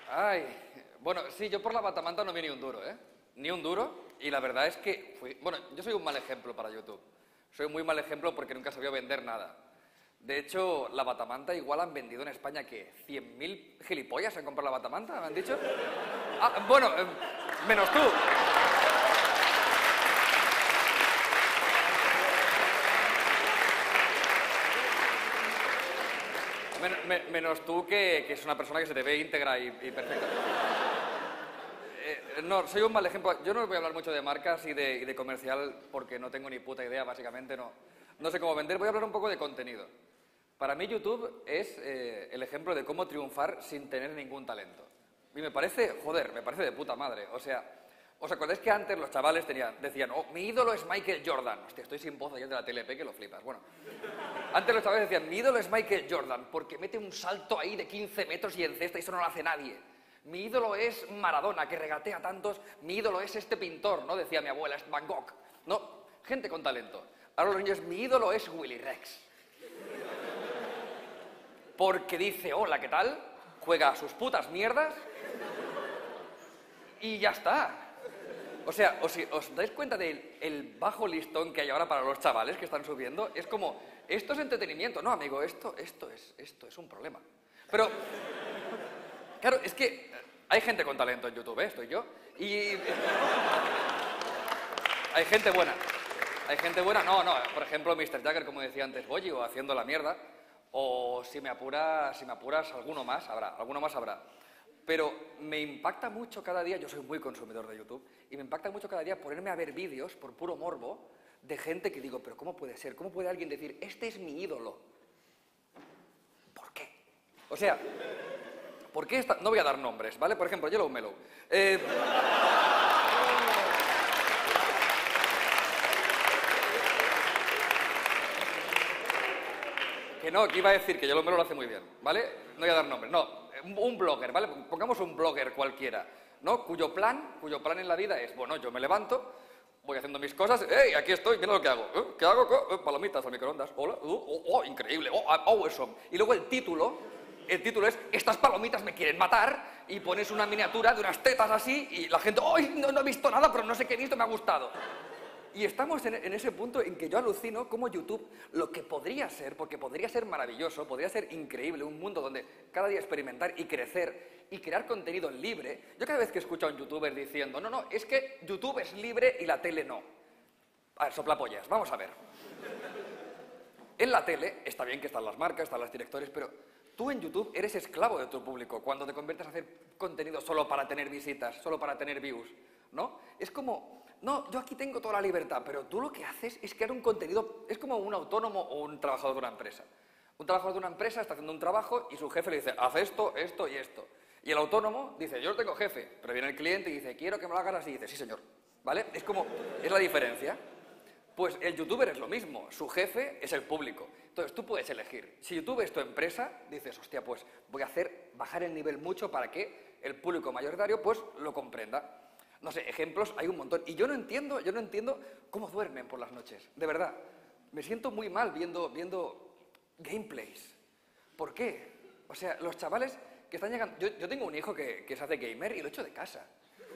Ay, bueno, sí, yo por la batamanta no vi ni un duro, ¿eh? Ni un duro, y la verdad es que bueno, yo soy un mal ejemplo para YouTube. Soy un muy mal ejemplo porque nunca sabía vender nada. De hecho, la batamanta igual han vendido en España, ¿qué? ¿100.000 gilipollas han comprado la batamanta, me han dicho? Ah, bueno, menos tú. Menos tú, que es una persona que se te ve íntegra y perfecta. No, soy un mal ejemplo. Yo no os voy a hablar mucho de marcas y de comercial porque no tengo ni puta idea, básicamente. No sé cómo vender. Voy a hablar un poco de contenido. Para mí YouTube es el ejemplo de cómo triunfar sin tener ningún talento. Y me parece, joder, me parece de puta madre. O sea, ¿os acordáis que antes los chavales decían, oh, mi ídolo es Michael Jordan? Hostia, estoy sin voz ayer de la TLP que lo flipas. Bueno, antes los chavales decían, mi ídolo es Michael Jordan porque mete un salto ahí de 15 metros y encesta y eso no lo hace nadie. Mi ídolo es Maradona, que regatea tantos. Mi ídolo es este pintor, ¿no? Decía mi abuela, es Van Gogh. No, gente con talento. Ahora los niños, mi ídolo es Willy Rex. Porque dice, hola, ¿qué tal? Juega a sus putas mierdas y ya está. O sea, ¿os dais cuenta del bajo listón que hay ahora para los chavales que están subiendo? Es como, esto es entretenimiento. No, amigo, esto es un problema. Pero, claro, es que hay gente con talento en YouTube, ¿eh? Estoy yo. Y hay gente buena. Hay gente buena. No, por ejemplo, Mr. Jagger, como decía antes, Boyi, o Haciendo la Mierda. O si me apuras, alguno más habrá. Pero me impacta mucho cada día, yo soy muy consumidor de YouTube, y me impacta mucho cada día ponerme a ver vídeos por puro morbo de gente que digo, pero ¿cómo puede ser? ¿Cómo puede alguien decir, este es mi ídolo? ¿Por qué? O sea, ¿por qué esta? No voy a dar nombres, ¿vale? Por ejemplo, Yellow Mellow. Que iba a decir que Yellow Mellow lo hace muy bien, ¿vale? No voy a dar nombres, no. Un blogger, ¿vale? Pongamos un blogger cualquiera, ¿no? Cuyo plan en la vida es, bueno, yo me levanto, voy haciendo mis cosas, ¡hey, aquí estoy, mira lo que hago! ¿Qué hago? Palomitas al microondas, hola, oh, increíble, awesome. Y luego el título es, estas palomitas me quieren matar, y pones una miniatura de unas tetas así, y la gente, ¡ay, no he visto nada, pero no sé qué he visto, me ha gustado! Y estamos en ese punto en que yo alucino cómo YouTube, lo que podría ser, porque podría ser maravilloso, podría ser increíble, un mundo donde cada día experimentar y crecer y crear contenido libre. Yo cada vez que escucho a un youtuber diciendo, no, es que YouTube es libre y la tele no. A ver, soplapollas, vamos a ver. En la tele está bien que están las marcas, están los directores, pero tú en YouTube eres esclavo de tu público cuando te conviertes a hacer contenido solo para tener visitas, solo para tener views, ¿no? Es como, no, yo aquí tengo toda la libertad, pero tú lo que haces es crear un contenido, es como un autónomo o un trabajador de una empresa. Un trabajador de una empresa está haciendo un trabajo y su jefe le dice, haz esto, esto y esto. Y el autónomo dice, yo no tengo jefe, pero viene el cliente y dice, quiero que me lo hagas así, y dice, sí señor, ¿vale? Es la diferencia. Pues el youtuber es lo mismo, su jefe es el público. Entonces tú puedes elegir. Si YouTube es tu empresa, dices, hostia, pues voy a bajar el nivel mucho para que el público mayoritario pues lo comprenda. No sé, ejemplos hay un montón. Y yo no entiendo cómo duermen por las noches, de verdad. Me siento muy mal viendo gameplays. ¿Por qué? O sea, los chavales que están llegando... Yo tengo un hijo que se hace gamer y lo echo de casa.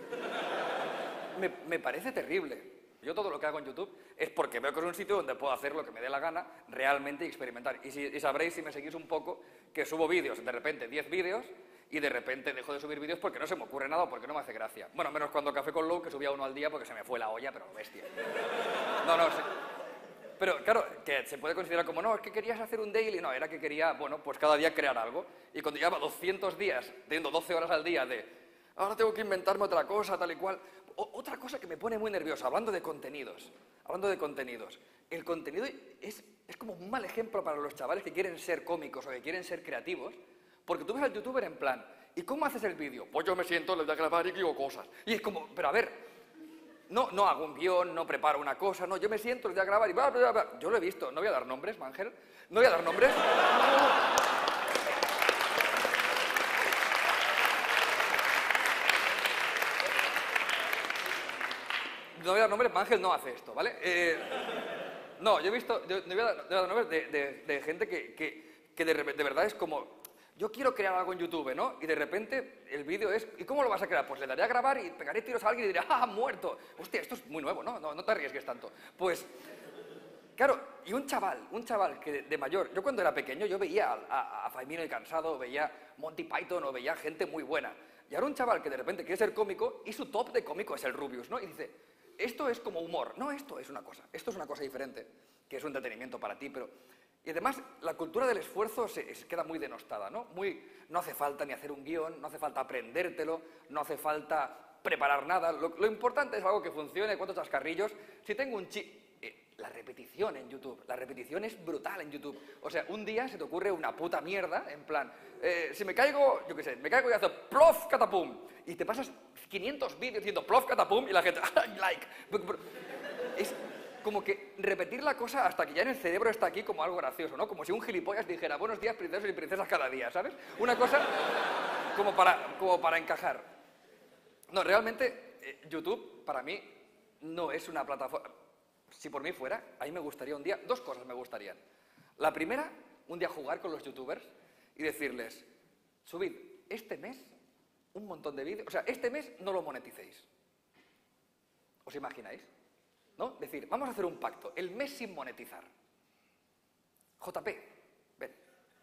Me parece terrible. Yo todo lo que hago en YouTube es porque veo que es un sitio donde puedo hacer lo que me dé la gana realmente y experimentar. Y sabréis, si me seguís un poco, que subo vídeos, de repente 10 vídeos, y de repente dejo de subir vídeos porque no se me ocurre nada o porque no me hace gracia. Bueno, menos cuando Café con Lou, que subía uno al día porque se me fue la olla, pero bestia. No, sí. Pero claro, que se puede considerar como, no, es que querías hacer un daily. No, era que quería, bueno, pues cada día crear algo. Y cuando llevaba 200 días, teniendo 12 horas al día de, ahora tengo que inventarme otra cosa, tal y cual. Otra cosa que me pone muy nerviosa, hablando de contenidos. El contenido es como un mal ejemplo para los chavales que quieren ser cómicos o que quieren ser creativos, porque tú ves al youtuber en plan, ¿y cómo haces el vídeo? Pues yo me siento, le voy a grabar y digo cosas. Y es como, pero a ver, no hago un guión, no preparo una cosa, no, yo me siento, le voy a grabar y bla, bla, bla. Yo lo he visto, no voy a dar nombres, Mangel, no voy a dar nombres. No voy a dar nombres, Ángel no hace esto, ¿vale? No, yo he visto, no voy a dar nombres de gente que de verdad es como... yo quiero crear algo en YouTube, ¿no? Y de repente el vídeo es, ¿y cómo lo vas a crear? Pues le daré a grabar y pegaré tiros a alguien y diré, ¡ah, muerto! Hostia, esto es muy nuevo, ¿no? No te arriesgues tanto. Pues, claro, y un chaval que de mayor, yo cuando era pequeño yo veía a Faimino y Cansado, veía Monty Python o veía gente muy buena. Y ahora un chaval que de repente quiere ser cómico y su top de cómico es el Rubius, ¿no? Y dice, esto es como humor. No, esto es una cosa diferente, que es un entretenimiento para ti, pero... Y además, la cultura del esfuerzo se queda muy denostada, ¿no? No hace falta ni hacer un guión, no hace falta aprendértelo, no hace falta preparar nada. Lo importante es algo que funcione, cuántos chascarrillos. Si tengo un la repetición en YouTube, la repetición es brutal en YouTube. O sea, un día se te ocurre una puta mierda, en plan, si me caigo, yo qué sé, me caigo y hago plof, catapum, y te pasas 500 vídeos diciendo plof, catapum, y la gente, like. Es como que repetir la cosa hasta que ya en el cerebro está aquí como algo gracioso, ¿no? Como si un gilipollas dijera, buenos días, princesos y princesas cada día, ¿sabes? Una cosa como para encajar. No, realmente, YouTube, para mí, no es una plataforma... Si por mí fuera, a mí me gustaría un día, dos cosas me gustarían. La primera, un día jugar con los youtubers y decirles, subid este mes un montón de vídeos, o sea, este mes no lo moneticéis. ¿Os imagináis? ¿No? Decir, vamos a hacer un pacto, el mes sin monetizar. JP, ven.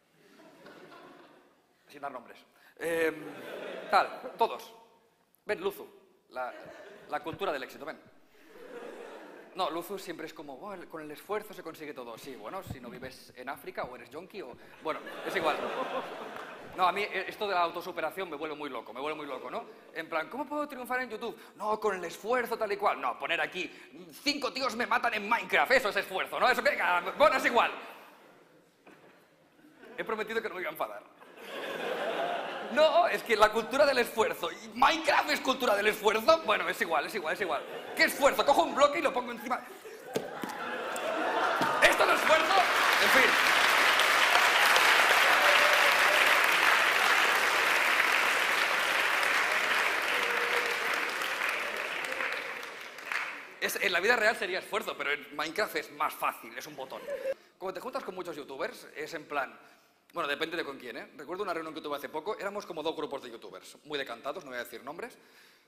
Sin dar nombres. Todos. Ven, Luzu, la cultura del éxito, ven. No, Luzu siempre es como, oh, con el esfuerzo se consigue todo. Sí, bueno, si no vives en África o eres yonki o... Bueno, es igual. No, a mí esto de la autosuperación me vuelve muy loco, ¿no? En plan, ¿cómo puedo triunfar en YouTube? No, con el esfuerzo tal y cual. No, poner aquí, 5 tíos me matan en Minecraft, eso es esfuerzo, ¿no? Eso que... Bueno, es igual. He prometido que no me iba a enfadar. No, es que la cultura del esfuerzo. ¿Minecraft es cultura del esfuerzo? Bueno, es igual. ¿Qué esfuerzo? Cojo un bloque y lo pongo encima. ¿Esto no es esfuerzo? En fin. En la vida real sería esfuerzo, pero en Minecraft es más fácil, es un botón. Cuando te juntas con muchos youtubers, es en plan... Bueno, depende de con quién, ¿eh? Recuerdo una reunión que tuve hace poco, éramos como 2 grupos de youtubers, muy decantados, no voy a decir nombres.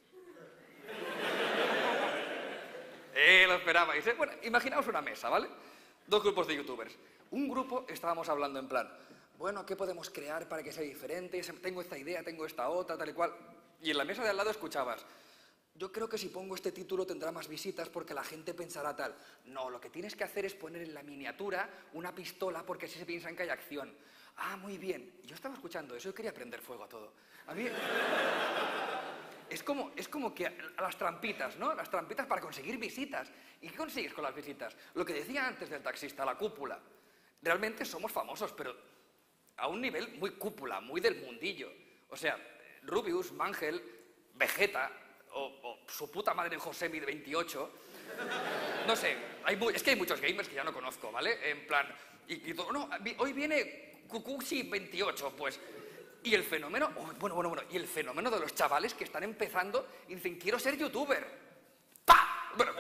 Lo esperabais, ¿eh? Bueno, imaginaos una mesa, ¿vale? 2 grupos de youtubers. Un grupo estábamos hablando en plan, bueno, ¿qué podemos crear para que sea diferente? Tengo esta idea, tengo esta otra, tal y cual. Y en la mesa de al lado escuchabas, yo creo que si pongo este título tendrá más visitas porque la gente pensará tal. No, lo que tienes que hacer es poner en la miniatura una pistola porque así se piensan que hay acción. Ah, muy bien. Yo estaba escuchando eso y quería prender fuego a todo. A mí... Es como que a las trampitas, ¿no? Las trampitas para conseguir visitas. ¿Y qué consigues con las visitas? Lo que decía antes del taxista, la cúpula. Realmente somos famosos, pero a un nivel muy cúpula, muy del mundillo. O sea, Rubius, Mangel, Vegeta... O su puta madre Josemi de 28, no sé, es que hay muchos gamers que ya no conozco, ¿vale? En plan, no, hoy viene Kukushi 28, pues, y el fenómeno, bueno, y el fenómeno de los chavales que están empezando y dicen, quiero ser youtuber. ¡Pa! Bueno,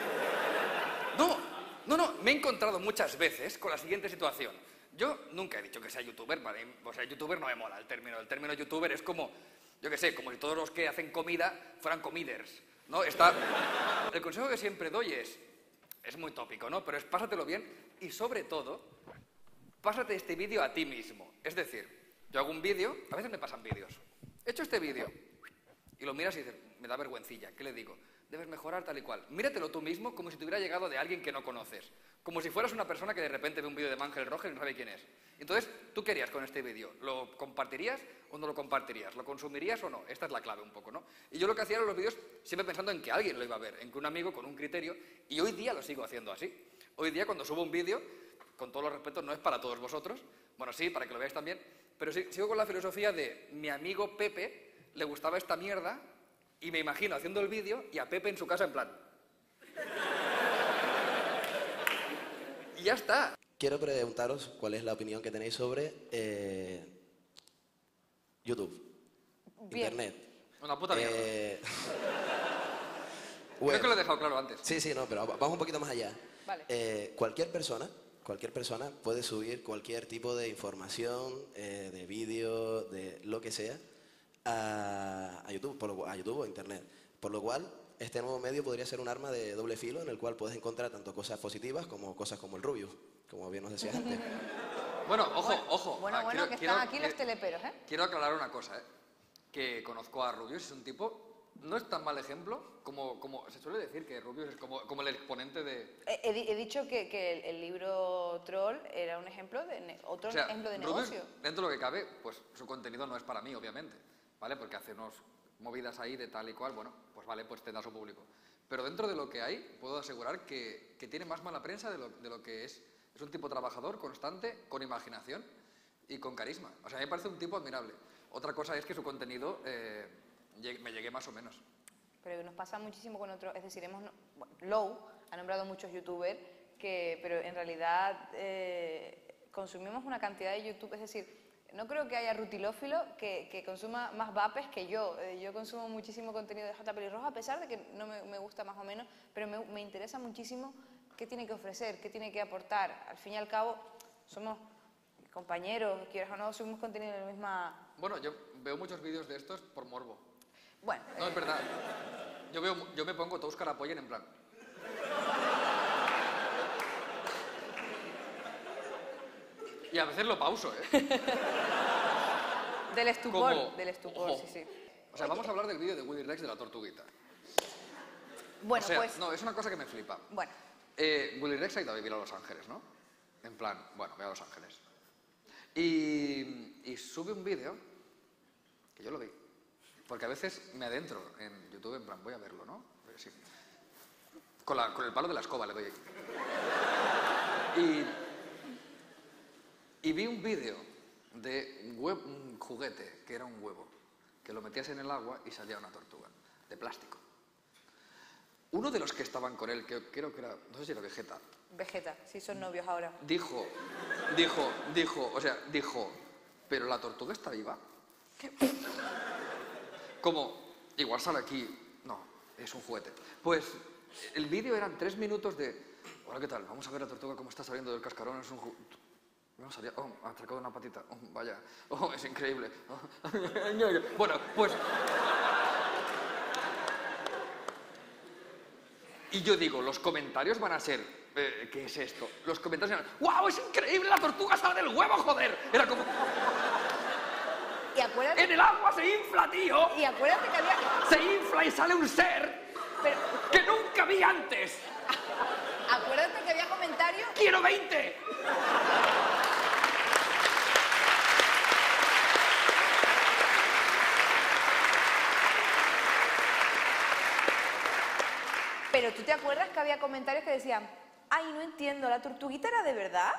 no, me he encontrado muchas veces con la siguiente situación. Yo nunca he dicho que sea youtuber, ¿vale? O sea, youtuber no me mola el término youtuber es como... Yo qué sé, como si todos los que hacen comida fueran comiders, ¿no? El consejo que siempre doy es muy tópico, ¿no? Pero es pásatelo bien y, sobre todo, pásate este vídeo a ti mismo. Es decir, yo hago un vídeo, a veces me pasan vídeos. He hecho este vídeo y lo miras y dices, me da vergüencilla, ¿qué le digo? Debes mejorar tal y cual. Míratelo tú mismo como si te hubiera llegado de alguien que no conoces. Como si fueras una persona que de repente ve un vídeo de Mangel Roger y no sabe quién es. Entonces, ¿tú qué harías con este vídeo? ¿Lo compartirías o no lo compartirías? ¿Lo consumirías o no? Esta es la clave un poco, ¿no? Y yo lo que hacía en los vídeos siempre pensando en que alguien lo iba a ver, en que un amigo con un criterio, y hoy día lo sigo haciendo así. Hoy día cuando subo un vídeo, con todos los respetos, no es para todos vosotros, bueno, sí, para que lo veáis también, pero sí, sigo con la filosofía de mi amigo Pepe le gustaba esta mierda y me imagino haciendo el vídeo y a Pepe en su casa en plan... Y ya está. Quiero preguntaros cuál es la opinión que tenéis sobre YouTube, Bien. Internet. Una puta mierda. Web. Creo que lo he dejado claro antes. Sí, no, pero vamos un poquito más allá. Vale. Cualquier persona cualquier persona puede subir cualquier tipo de información, de vídeo, de lo que sea, a YouTube, a YouTube o Internet. Por lo cual, este nuevo medio podría ser un arma de doble filo en el cual puedes encontrar tanto cosas positivas como cosas como el Rubius, como bien nos decías antes. Bueno, ojo. Bueno, que están aquí los teleperos, ¿eh? Quiero aclarar una cosa, ¿eh? Que conozco a Rubius, es un tipo... No es tan mal ejemplo como se suele decir que Rubius es como el exponente de... He dicho que el libro Troll era un ejemplo otro ejemplo de Rubius, negocio. dentro de lo que cabe, pues su contenido no es para mí, obviamente, ¿vale? Porque hace unas movidas ahí de tal y cual, bueno, pues vale, pues tendrá su público. Pero dentro de lo que hay, puedo asegurar que tiene más mala prensa de lo que es. Es un tipo trabajador, constante, con imaginación y con carisma. O sea, a mí me parece un tipo admirable. Otra cosa es que su contenido... me llegué más o menos. Pero nos pasa muchísimo con otros, es decir, Low ha nombrado muchos youtubers, pero en realidad consumimos una cantidad de YouTube, es decir, no creo que haya rutilófilo que consuma más vapes que yo. Yo consumo muchísimo contenido de J. Pelirroja, a pesar de que no me gusta más o menos, pero me interesa muchísimo qué tiene que ofrecer, qué tiene que aportar. Al fin y al cabo, somos compañeros, quieras o no, subimos contenido en la misma... Bueno, yo veo muchos vídeos de estos por morbo. Bueno... No, es verdad. Yo me pongo todos carapoyen en plan... Y a veces lo pauso, ¿eh? Del estupor, Ojo. sí. O sea, vamos a hablar del vídeo de Willy Rex de la tortuguita. Bueno, o sea, pues... no, es una cosa que me flipa. Bueno. Willy Rex ha ido a vivir a Los Ángeles, ¿no? En plan, bueno, voy a Los Ángeles. Y sube un vídeo, que yo lo vi, porque a veces me adentro en YouTube, en plan, voy a verlo, ¿no? Sí. Con el palo de la escoba le doy aquí. Y vi un vídeo de un juguete, que era un huevo, que lo metías en el agua y salía una tortuga, de plástico. Uno de los que estaban con él, que creo que era, no sé si era Vegeta. Vegeta, sí, son novios ahora. Dijo, pero la tortuga está viva. Como, igual sale aquí, no, es un juguete. Pues el vídeo eran 3 minutos de, hola, ¿qué tal? Vamos a ver la tortuga cómo está saliendo del cascarón, es un juguete. No, salía, ha atracado una patita, vaya, es increíble. Bueno, pues... Y yo digo, los comentarios van a ser, ¿qué es esto? Los comentarios eran, ¡guau, es increíble, la tortuga sale del huevo, joder! Era como... Y acuérdate... ¡En el agua se infla, tío! Y acuérdate que había... Se infla y sale un ser que nunca vi antes. Acuérdate que había comentarios... ¡Quiero 20! Pero ¿tú te acuerdas que había comentarios que decían, ay, no entiendo, ¿la tortuguita era de verdad?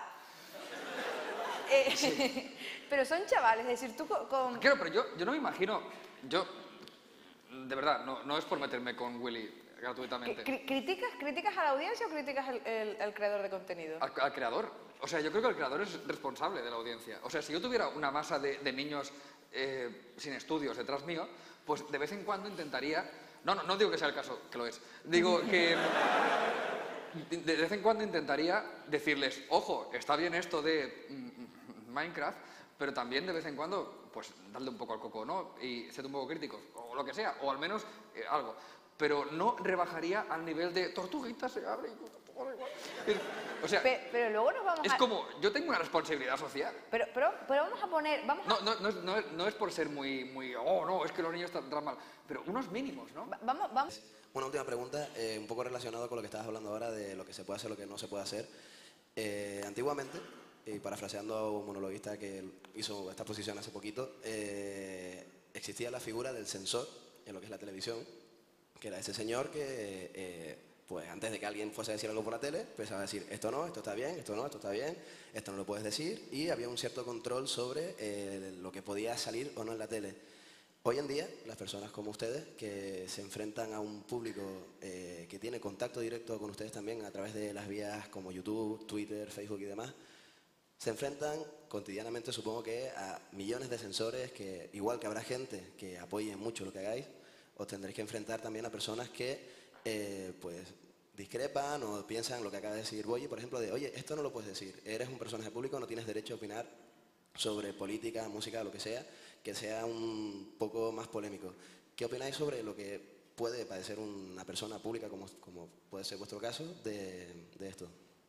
Sí. Pero son chavales, es decir, tú con... Claro, pero yo no me imagino... De verdad, no es por meterme con Willy gratuitamente. ¿Criticas a la audiencia o criticas al creador de contenido? Al creador. O sea, yo creo que el creador es responsable de la audiencia. O sea, si yo tuviera una masa de niños sin estudios detrás mío, pues de vez en cuando intentaría... No digo que sea el caso, que lo es. Digo que de vez en cuando intentaría decirles, ojo, está bien esto de Minecraft, pero también de vez en cuando, pues, darle un poco al coco, ¿no? Y ser un poco críticos, o lo que sea, o al menos algo. Pero no rebajaría al nivel de tortuguita se abre y... O sea, pero luego nos vamos es como, yo tengo una responsabilidad social. Pero vamos a poner... No es por ser muy... Oh, no, es que los niños están mal. Pero unos mínimos, ¿no? Vamos... Una última pregunta, un poco relacionado con lo que estabas hablando ahora de lo que se puede hacer, lo que no se puede hacer. Antiguamente, y parafraseando a un monologuista que hizo esta posición hace poquito, existía la figura del censor en lo que es la televisión, que era ese señor que... pues antes de que alguien fuese a decir algo por la tele, empezaba a decir, esto no, esto está bien, esto no, esto está bien, esto no lo puedes decir, y había un cierto control sobre lo que podía salir o no en la tele. Hoy en día, las personas como ustedes, que se enfrentan a un público que tiene contacto directo con ustedes también a través de las vías como YouTube, Twitter, Facebook y demás, se enfrentan cotidianamente, supongo que, a millones de censores que, igual que habrá gente que apoye mucho lo que hagáis, os tendréis que enfrentar también a personas que, pues, discrepan o piensan lo que acaba de decir Boyi, por ejemplo, de, oye, esto no lo puedes decir, eres un personaje público, no tienes derecho a opinar sobre política, música, lo que sea un poco más polémico. ¿Qué opináis sobre lo que puede padecer una persona pública, como puede ser vuestro caso, de esto?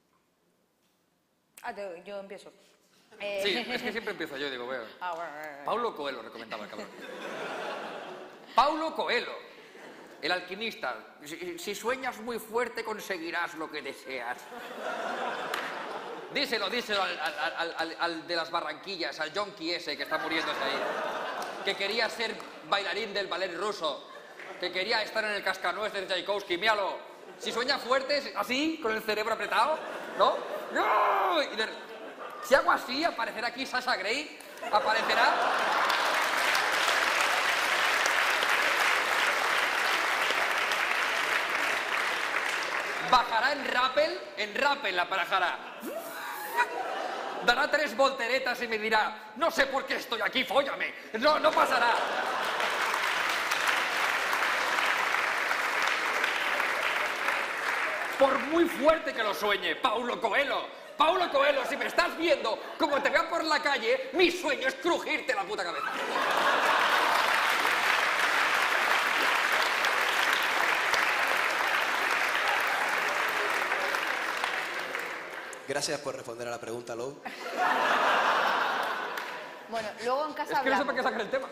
Yo empiezo. Sí, es que siempre empiezo yo, digo, veo. Bueno. Paulo Coelho recomendaba el cabrón. Paulo Coelho, el alquimista. Si sueñas muy fuerte conseguirás lo que deseas. Díselo al de las Barranquillas, al yonki ese que está muriéndose ahí. Que quería ser bailarín del ballet ruso. Que quería estar en el Cascanueces de Tchaikovsky. Míralo. Si sueña fuerte, así, con el cerebro apretado, ¿no? Si hago así, aparecerá aquí Sasha Grey. Aparecerá. Bajará en rappel la barajará. Dará 3 volteretas y me dirá, no sé por qué estoy aquí, fóllame. No pasará. Por muy fuerte que lo sueñe, Paulo Coelho, si me estás viendo, como te veo por la calle, mi sueño es crujirte la puta cabeza. Gracias por responder a la pregunta, Lou. Bueno, luego en casa Es que no sé hablamos. para qué sacar el tema.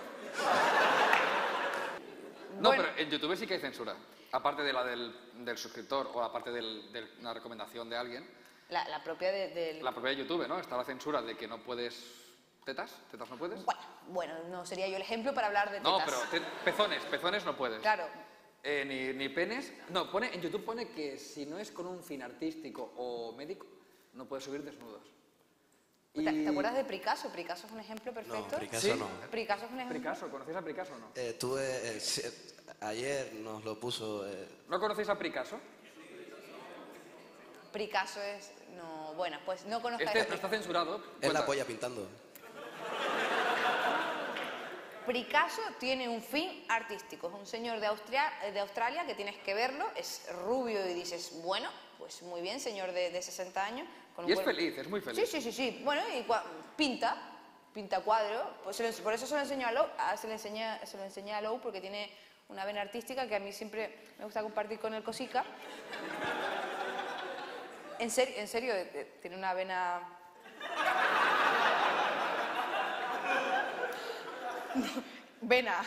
No, Bueno. pero en YouTube sí que hay censura. Aparte de la del suscriptor o aparte de una recomendación de alguien. La propia del... La propia de YouTube, ¿no? Está la censura de que no puedes... ¿Tetas? ¿Tetas no puedes? Bueno, no sería yo el ejemplo para hablar de tetas. No, pero pezones no puedes. Claro. Ni penes. No, en YouTube pone que si no es con un fin artístico o médico, no puedes subir desnudos. ¿Te acuerdas de Picasso? Picasso es un ejemplo perfecto. No, Picasso ¿Sí? no. Picasso es un ejemplo. Picasso, ¿conocéis a Picasso o no? Ayer nos lo puso... ¿No conocéis a Picasso? Picasso es... No, bueno, pues no conozco a Este ese no está censurado. es Cuenta. la polla pintando. Picasso tiene un fin artístico. Es un señor de Australia que tienes que verlo. Es rubio y dices, bueno, pues muy bien, señor de 60 años. Con Y un es feliz, es muy feliz. Sí. Bueno, y pinta cuadro. Pues por eso se lo enseño a Lou, se lo enseñé a Lou porque tiene una vena artística que a mí siempre me gusta compartir con el Cosica. En serio, tiene una vena... Vena.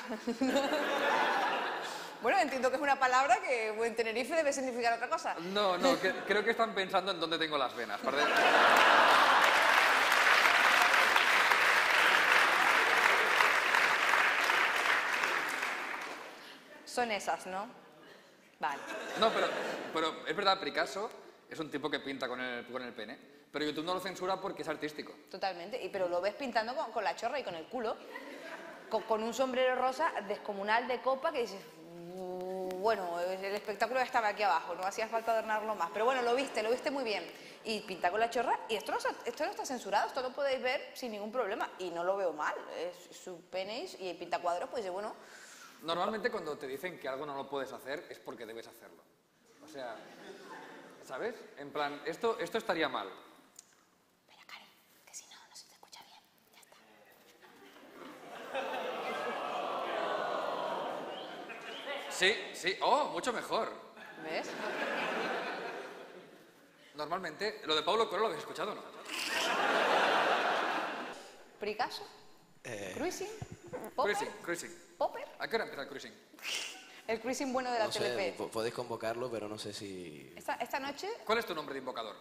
Bueno, entiendo que es una palabra que en Tenerife debe significar otra cosa. No, creo que están pensando en dónde tengo las venas. Son esas, ¿no? Vale. No, pero es verdad, Picasso es un tipo que pinta con el pene, pero YouTube no lo censura porque es artístico. Totalmente. Pero lo ves pintando con la chorra y con el culo. Con un sombrero rosa descomunal de copa que dices... Bueno, el espectáculo estaba aquí abajo, no hacía falta adornarlo más. Pero bueno, lo viste muy bien. Y pinta con la chorra. Y esto no está censurado, esto lo podéis ver sin ningún problema. Y no lo veo mal. Es su pene y el pintacuadros, pues bueno... Normalmente cuando te dicen que algo no lo puedes hacer es porque debes hacerlo. O sea, ¿sabes? En plan, esto estaría mal. Espera, Karen, que si no, no se te escucha bien. Ya está. Sí. Oh, mucho mejor. ¿Ves? Normalmente, lo de Paulo Coelho lo habéis escuchado, ¿no? Picasso. Cruising. Popper. Cruising. Popper. ¿A qué hora empieza el cruising? El cruising bueno de la No sé, TLP. podéis convocarlo, pero no sé si... Esta noche... ¿Cuál es tu nombre de invocador?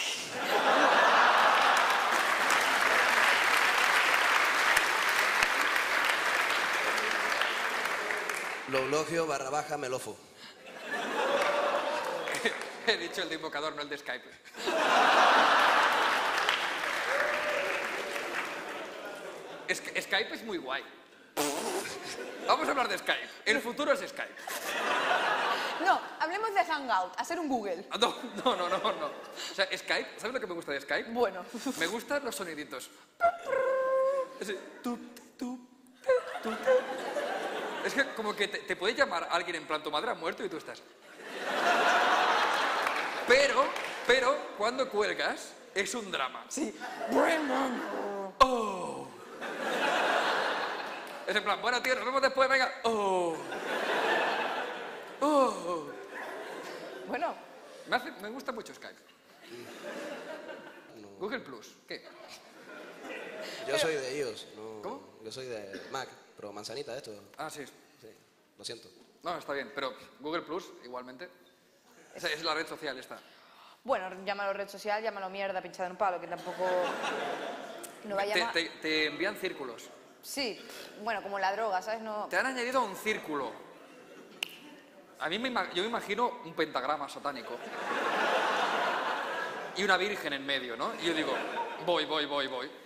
Loulogio_melofo. He dicho el de invocador, no el de Skype. Skype es muy guay. Vamos a hablar de Skype. El futuro es Skype. No, hablemos de Hangout, hacer un Google. No. O sea, Skype, ¿sabes lo que me gusta de Skype? Bueno. Me gustan los soniditos. Ese tu. Es que como que te puede llamar alguien en plan, tu madre ha muerto y tú estás... Pero, cuando cuelgas, es un drama. Sí. ¡Oh! Es en plan, bueno, tío, nos vemos después, venga. ¡Oh! ¡Oh! Bueno, Me gusta mucho Skype. Google Plus, ¿qué? Yo soy de iOS, no, ¿Cómo? yo soy de Mac, pero manzanita esto. Ah, sí. Sí, lo siento. No, está bien, pero Google Plus, igualmente. Es la red social esta. bueno, llámalo red social, llámalo mierda pinchada en un palo, que tampoco... No va a llamar... Te envían círculos. Sí, bueno, como la droga, ¿sabes? No... Te han añadido un círculo. A mí yo me imagino un pentagrama satánico. Y una virgen en medio, ¿no? Y yo digo, voy.